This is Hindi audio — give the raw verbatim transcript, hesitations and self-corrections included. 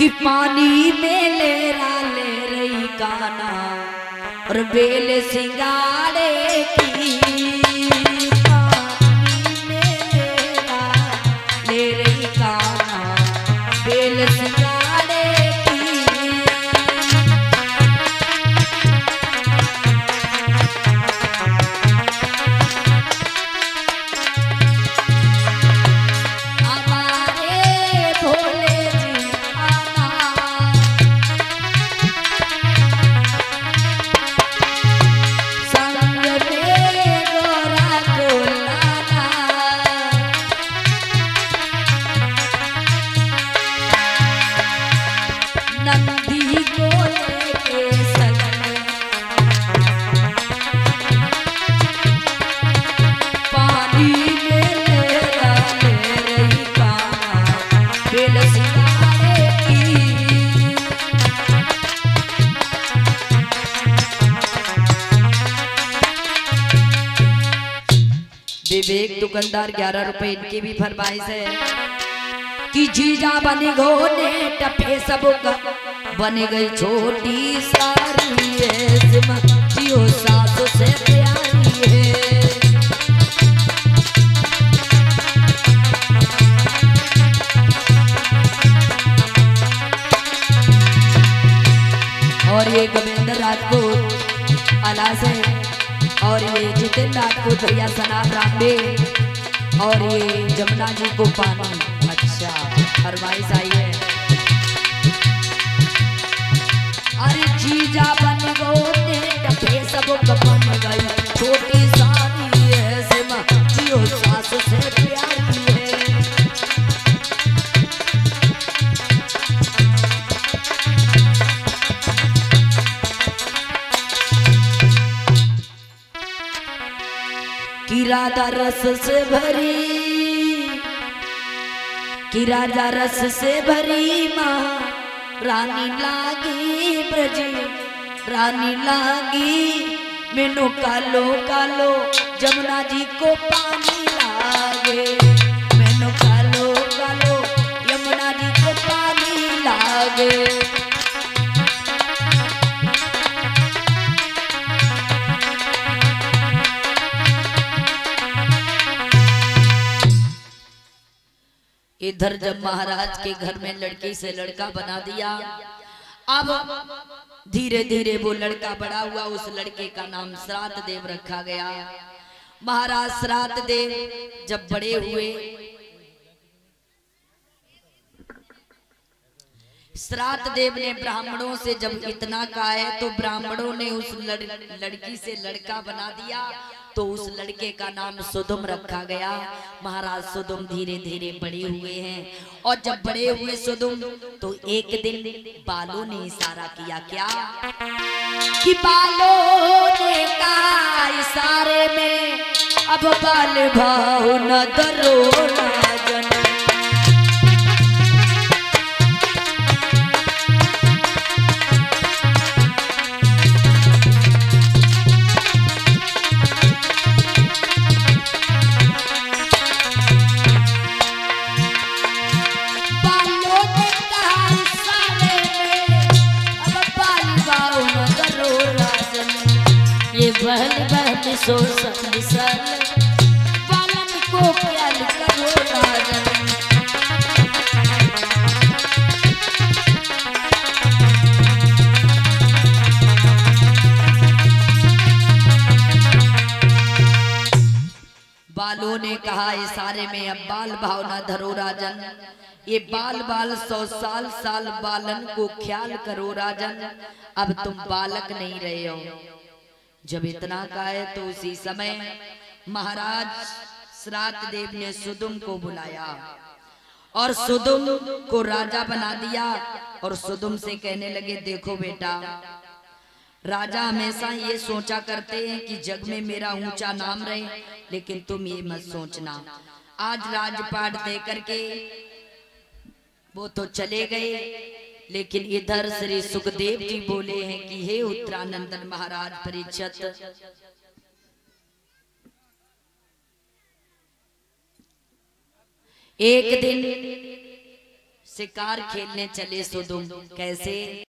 कि पानी में लेरा ले रही काना और बेल सिंगाड़े की, पानी में लेरा ले रही काना बेल सिंगाड़े की। विवेक दुकानदार ग्यारह रुपए इनकी भी फरमाइश है कि जीजा बन गोने टपे सब बन गई छोटी सारी है, जियो सासु से प्यारी है। और ये गोविंद राजपूत अला से, और ये जितिन राजपूत भैया सनात रामबे, और ये जमुना जी को पानी। अच्छा फरमाइश आई है। अरे जीजा बन गोने टपे सब बन गई छोटी सारी है, सिमा जियो सासु से प्यारी है। कि राधा रस से भरी, कि राजा रस से भरी माँ रानी लागी ब्रज, रानी लागी मैनू कालो कालो जमुना जी को पानी लागे, मैनू कालो कालो यमुना जी को पानी लागे। इधर जब महाराज के घर में लड़की से लड़का बना दिया, अब धीरे धीरे वो लड़का बड़ा हुआ, उस लड़के का नाम श्राद्ध देव रखा गया। महाराज श्राद्ध देव जब बड़े हुए, श्राद्ध देव ने ब्राह्मणों से जब इतना कहा है तो ब्राह्मणों ने उस लड़, लड़की से लड़का बना दिया, तो उस लड़के का नाम सुदुम रखा गया। महाराज सुदुम धीरे धीरे बड़े हुए हैं, और जब बड़े हुए सुदुम तो एक दिन बालों ने इशारा किया, क्या कि बालों ने कहा इशारे में अब बाल भाव न दरो राजन। बहल बहल सो संसार पालन को प्याल करो राजन। बालों ने कहा इशारे में अब बाल भावना धरो राजन, ये बाल बाल सौ साल साल बालन को ख्याल करो राजन, अब तुम बालक नहीं रहे हो। जब इतना कहा तो उसी समय महाराज श्राद्ध देव ने सुदुम को बुलाया और सुदुम को राजा बना दिया, और सुदुम से कहने लगे, देखो बेटा, राजा हमेशा ये सोचा करते हैं कि जग में मेरा ऊंचा नाम रहे, लेकिन तुम ये मत सोचना। आज राजपाट दे करके वो तो चले गए, लेकिन इधर श्री सुखदेव जी बोले हैं कि हे उत्तरानंदन महाराज परीक्षित, एक दिन शिकार खेलने चले सुदुम। कैसे?